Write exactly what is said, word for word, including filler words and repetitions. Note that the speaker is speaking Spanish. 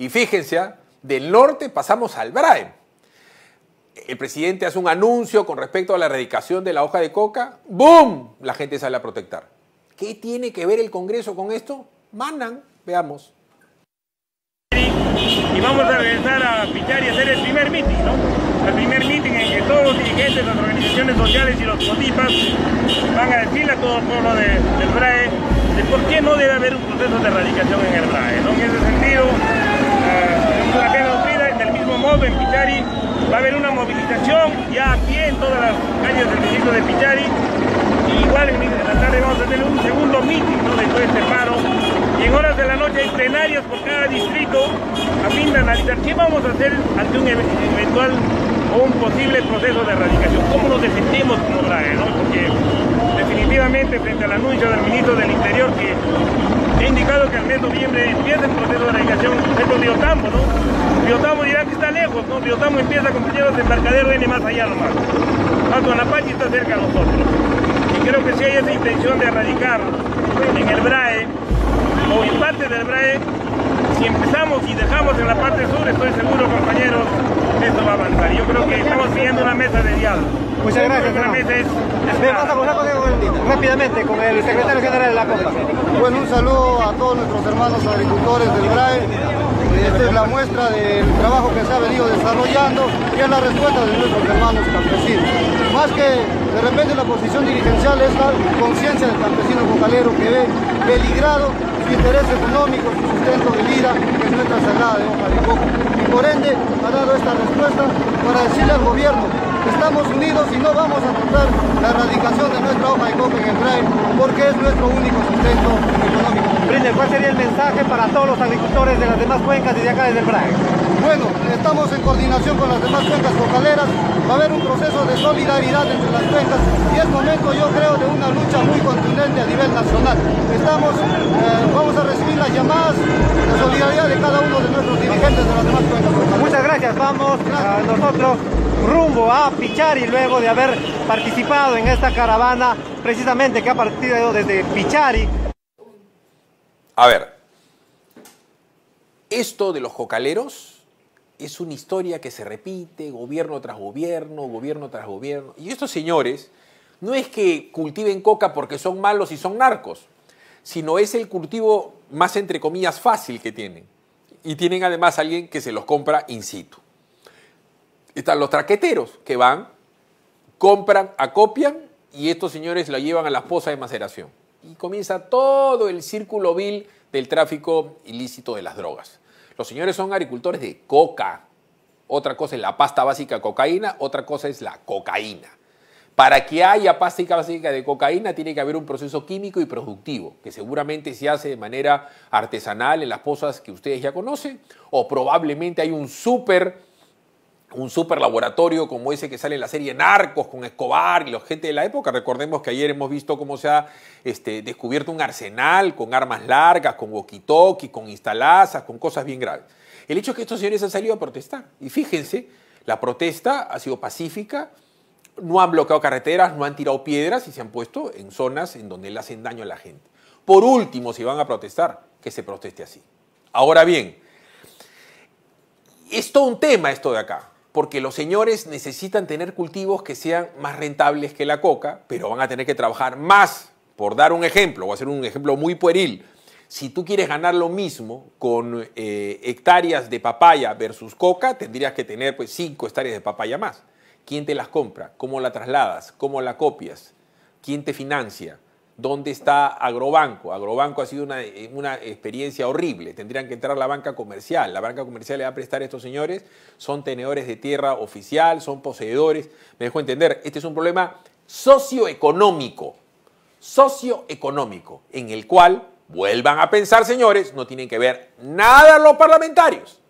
Y fíjense, ¿eh? Del norte pasamos al Brae. El presidente hace un anuncio con respecto a la erradicación de la hoja de coca. ¡Bum! La gente sale a protestar. ¿Qué tiene que ver el Congreso con esto? Mandan, veamos. Y vamos a regresar a Pichari a hacer el primer meeting, ¿no? El primer meeting en que todos los dirigentes, las organizaciones sociales y los CODIPAS van a decirle a todo el pueblo de, del Brae de por qué no debe haber un proceso de erradicación en el Brae, ¿no? En ese sentido, uh, en la pena cumplida, en el mismo modo en Pichari va a haber una movilización ya aquí en todas las calles del distrito de Pichari. Y igual en la tarde vamos a tener un segundo meeting, ¿no? De todo este paro. Y en horas de la noche hay plenarios por cada distrito a fin de analizar qué vamos a hacer ante un eventual o un posible proceso de erradicación. ¿Cómo nos defendemos como Brae, ¿no? Porque definitivamente frente al anuncio del ministro del Interior que ha indicado que al mes de noviembre empieza el proceso de erradicación, por ejemplo, Biotamo, ¿no? Biotamo dirá que está lejos, ¿no? Biotamo empieza, compañeros, de Embarcadero viene más allá nomás. Alto Anapachi está cerca de nosotros. Y creo que si hay esa intención de erradicar en el Brae, o en parte del Brae, si empezamos y dejamos en la parte sur, estoy seguro, compañeros, esto va a avanzar. Yo creo que estamos pidiendo una mesa de diálogo. Muchas gracias. Una mesa es, es Me vamos a hablar con, rápidamente con el secretario general de la COPA. Bueno, un saludo a todos nuestros hermanos agricultores del Brae. Esta es la muestra del trabajo que se ha venido desarrollando y es la respuesta de nuestros hermanos campesinos. Más que de repente la posición dirigencial es la conciencia del campesino cocalero que ve peligrado su interés económico, su sustento de vida, que es nuestra sagrada de hoja de coca. Y por ende ha dado esta respuesta para decirle al gobierno: estamos unidos y no vamos a tratar la erradicación de nuestra hoja de coca en el Brae, porque es nuestro único sustento económico. Brinde, ¿cuál sería el mensaje para todos los agricultores de las demás cuencas y de acá desde el Brae? Bueno, estamos en coordinación con las demás cuencas cocaleras, va a haber un proceso de solidaridad entre las cuencas y es momento, yo creo, de una lucha muy contundente a nivel nacional. Estamos, eh, vamos a recibir las llamadas de solidaridad de cada uno de nuestros dirigentes de las demás cuencas cocaleras. Muchas gracias, vamos a nosotros rumbo a Pichari luego de haber participado en esta caravana precisamente que ha partido desde Pichari. A ver, esto de los cocaleros es una historia que se repite gobierno tras gobierno, gobierno tras gobierno. Y estos señores no es que cultiven coca porque son malos y son narcos, sino es el cultivo más, entre comillas, fácil que tienen. Y tienen además a alguien que se los compra in situ. Están los traqueteros que van, compran, acopian y estos señores lo llevan a las pozas de maceración. Y comienza todo el círculo vil del tráfico ilícito de las drogas. Los señores son agricultores de coca. Otra cosa es la pasta básica de cocaína, otra cosa es la cocaína. Para que haya pasta básica de cocaína tiene que haber un proceso químico y productivo, que seguramente se hace de manera artesanal en las pozas que ustedes ya conocen, o probablemente hay un súper un super laboratorio como ese que sale en la serie Narcos con Escobar y la gente de la época. Recordemos que ayer hemos visto cómo se ha este, descubierto un arsenal con armas largas, con walkie-talkie, con instalazas, con cosas bien graves. El hecho es que estos señores han salido a protestar. Y fíjense, la protesta ha sido pacífica, no han bloqueado carreteras, no han tirado piedras y se han puesto en zonas en donde le hacen daño a la gente. Por último, si van a protestar, que se proteste así. Ahora bien, es todo un tema esto de acá. Porque los señores necesitan tener cultivos que sean más rentables que la coca, pero van a tener que trabajar más. Por dar un ejemplo, voy a hacer un ejemplo muy pueril. Si tú quieres ganar lo mismo con eh, hectáreas de papaya versus coca, tendrías que tener pues cinco hectáreas de papaya más. ¿Quién te las compra? ¿Cómo la trasladas? ¿Cómo la copias? ¿Quién te financia? ¿Dónde está Agrobanco? Agrobanco ha sido una, una experiencia horrible. Tendrían que entrar a la banca comercial. La banca comercial le va a prestar a estos señores. Son tenedores de tierra oficial, son poseedores. Me dejo entender, este es un problema socioeconómico. Socioeconómico, en el cual, vuelvan a pensar, señores, no tienen que ver nada los parlamentarios.